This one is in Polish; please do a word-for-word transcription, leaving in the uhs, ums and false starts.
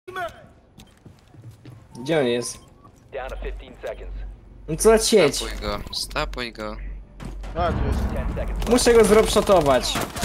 Gdzie on jest? Down to fifteen seconds. No co za sieć? Stapuj go, stapuj go. A, tu jest. ten seconds. Muszę go zrobshotować.